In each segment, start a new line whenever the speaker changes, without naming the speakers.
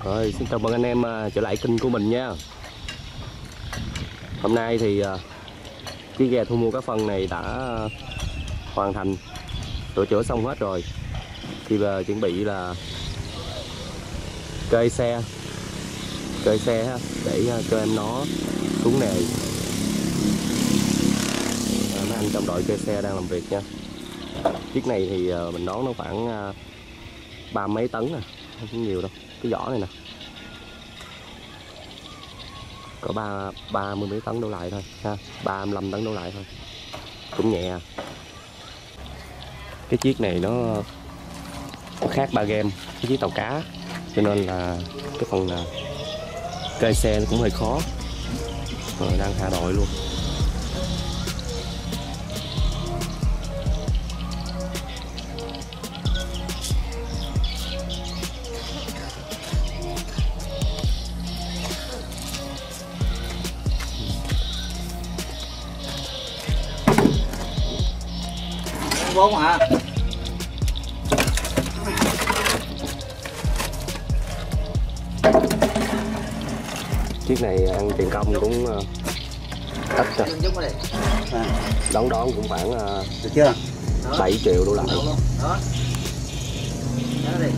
Rồi, xin chào mừng anh em trở lại kênh của mình nha. Hôm nay thì chiếc ghe thu mua cá phân này đã hoàn thành, sửa chữa xong hết rồi. Thì chuẩn bị là cơi xe ha, để cho em nó xuống nề. Mấy anh trong đội cơi xe đang làm việc nha. Chiếc này thì mình đoán nó khoảng 30 mấy tấn nè, không nhiều đâu. Cái vỏ này nè có 30 mấy tấn đổ lại thôi ha, 35 tấn đổ lại thôi, cũng nhẹ. Cái chiếc này nó khác ba game cái chiếc tàu cá, cho nên là cái phần cơi xe nó cũng hơi khó. Rồi đang hạ đội luôn.
Bốn hả?
Chiếc này ăn tiền công cũng ít rồi. Đón cũng khoảng
được chưa?
7 triệu đổ lại.
Đó. Đó đi.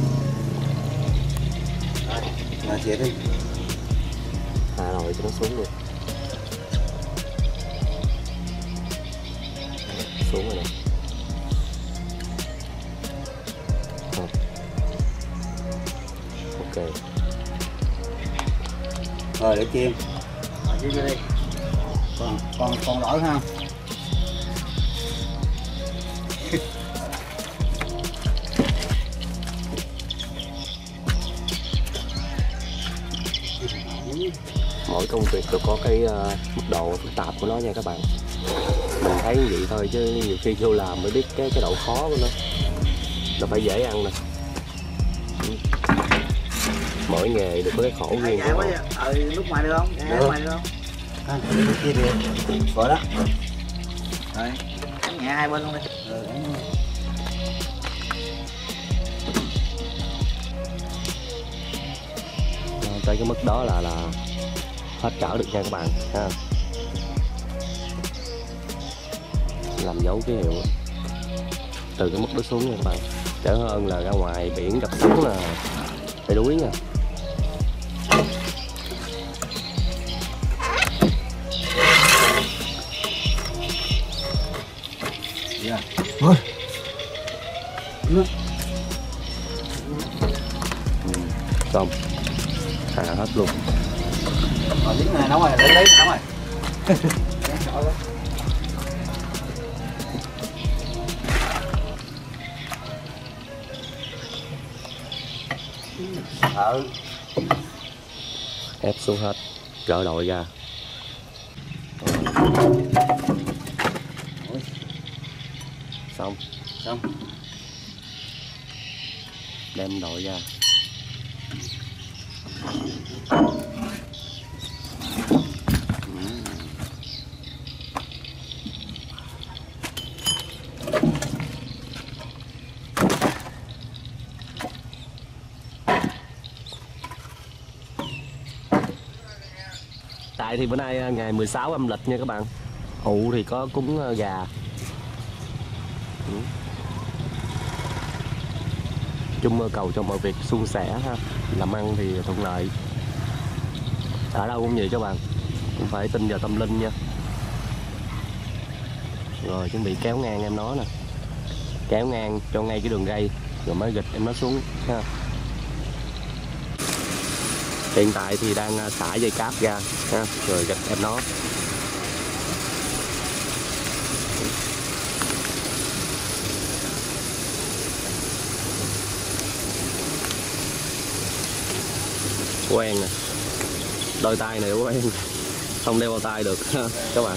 Rồi chị đi.
Hạ rồi cho nó xuống luôn. Xuống rồi nè. Ok.
Rồi để chiên. Rồi chiên đi. Còn lỗi ha.
Mỗi công việc đều có cái mức độ phức tạp của nó nha các bạn. Mình thấy như vậy thôi chứ nhiều khi vô làm mới biết cái độ khó của nó. Nó phải dễ ăn nè. Mỗi nghề được có cái khổ riêng của nó.
Lúc ngoài được không? Lúc ngoài được không? Lúc kia được. Rồi đó. Rồi, đánh nhẹ hai bên luôn đi.
Tới cái mức đó là hết chở được nha các bạn ha. Làm dấu ký hiệu từ cái mức đó xuống nha các bạn, đỡ hơn là ra ngoài biển gặp sóng là phải đuối nha.
Thôi.
Xong hạ hết luôn.
Rồi miếng này nóng rồi, lấy nóng rồi.
Ép xuống hết, gỡ đội ra. Xong đem đội ra. Tại thì bữa nay ngày 16 âm lịch nha các bạn. Ụ thì có cúng gà. Chung cầu cho mọi việc suôn sẻ ha. Làm ăn thì thuận lợi. Ở đâu cũng vậy các bạn, cũng phải tin vào tâm linh nha. Rồi chuẩn bị kéo ngang em nó nè. Kéo ngang cho ngay cái đường ray rồi mới gịch em nó xuống ha. Hiện tại thì đang xả dây cáp ra ha, rồi gịch em nó. Quen nè, đôi tay này quen, không đeo bao tay được ha các bạn.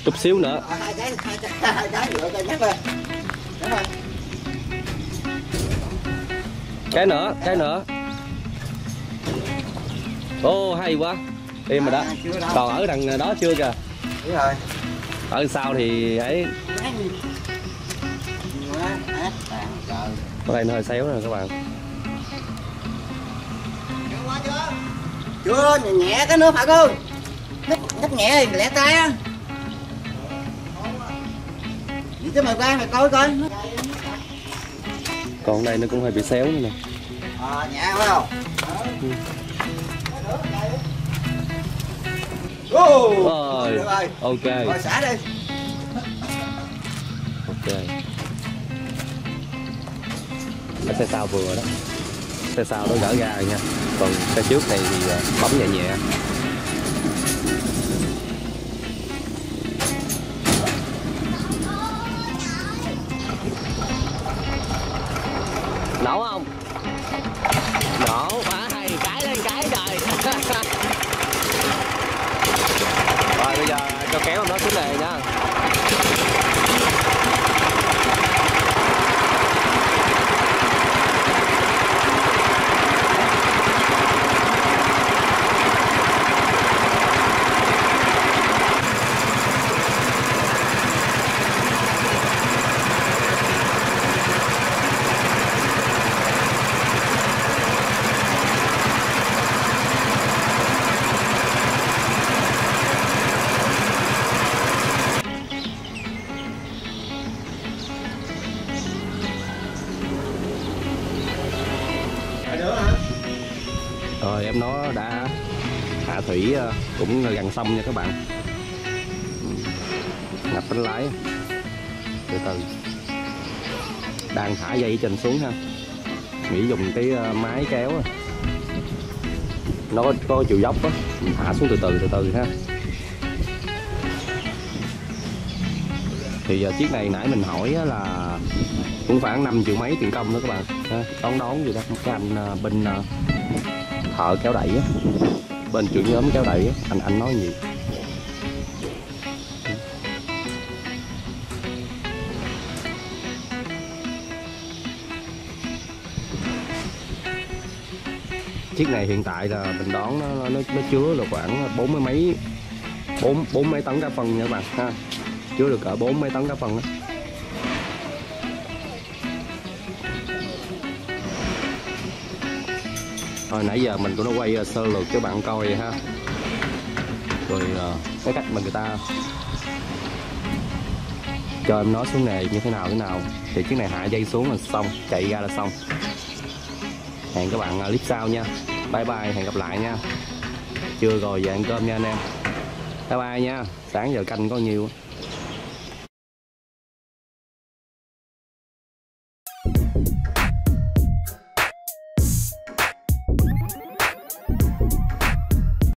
Chút xíu nữa.
Hai cái nữa coi nhắc rồi. Đúng rồi.
Cái nữa. Ô hay quá. Im rồi đó. Còn ở đằng đó chưa kìa.
Đúng rồi.
Ở sau thì ấy. Ở đây nó hơi xéo nè các bạn.
Chưa, nhẹ cái nữa phải không? Nhấp nhẹ thì lẻ tay á. Đi tới mày qua mày coi coi.
Còn đây nó cũng hơi bị xéo nữa nè.
Nhẹ phải không? Rồi,
ok.
Rồi xả đi.
Ok. Ở xe sau vừa đó. Xe sau nó gỡ ra rồi nha. Còn xe trước này thì bấm nhẹ nhẹ. Nổ không? Nổ, phá hay, cái lên cái trời. Rồi bây giờ cho kéo nó xuống này nha. Rồi em nó đã hạ thủy cũng gần xong nha các bạn. Ngập bánh lái từ từ, đang thả dây trên xuống ha. Nghĩ dùng cái máy kéo nó có chiều dốc á, mình thả xuống từ từ ha. Thì chiếc này nãy mình hỏi là cũng khoảng 5 triệu mấy tiền công đó các bạn ha. Đón gì đó cái anh bên thợ kéo đẩy á, bên trưởng nhóm kéo đẩy á, anh nói gì chiếc này hiện tại là mình đón nó chứa là khoảng 40 mấy tấn cá phân nha các bạn ha, chứa được cỡ 40 mấy tấn cá phân đó. Rồi nãy giờ mình cũng đã quay sơ lược cho bạn coi ha, rồi cái cách mà người ta cho em nó xuống này như thế nào thì chiếc này hạ dây xuống là xong, chạy ra là xong. Hẹn các bạn clip sau nha, bye bye, hẹn gặp lại nha. Trưa rồi về ăn cơm nha anh em, bye bye nha. Sáng giờ canh có nhiều.